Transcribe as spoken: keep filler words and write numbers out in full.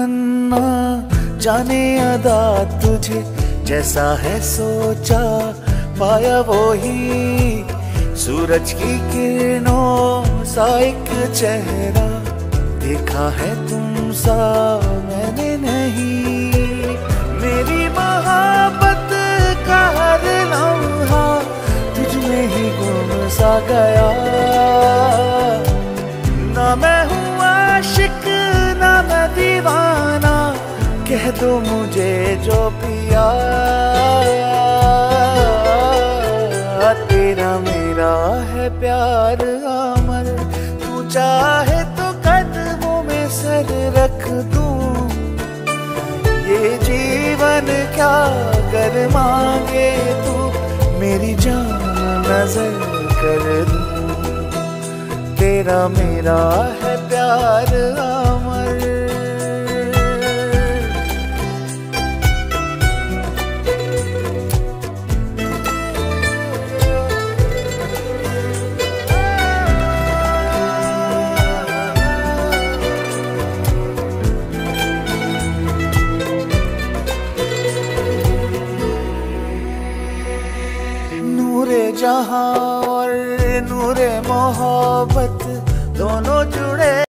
तमन्ना जाने अदा तुझे जैसा है सोचा पाया वो ही सूरज की किरणों सा एक चेहरा देखा है तुम सा मैंने नहीं। मेरी मोहब्बत का हर लम्हा तुझ में ही गुम सा गया। ना मैं हूँ आशिक ना मैं दीवाना कह दो मुझे जो पिया। तेरा मेरा है प्यार अमर तू चाहे तो कदमों में सर रख दूं। ये जीवन क्या कर मांगे तू मेरी जान नजर कर दूं। तेरा मेरा है प्यार अमर। नूरे जहां और नूरे मोहब्बत दोनों जुड़े।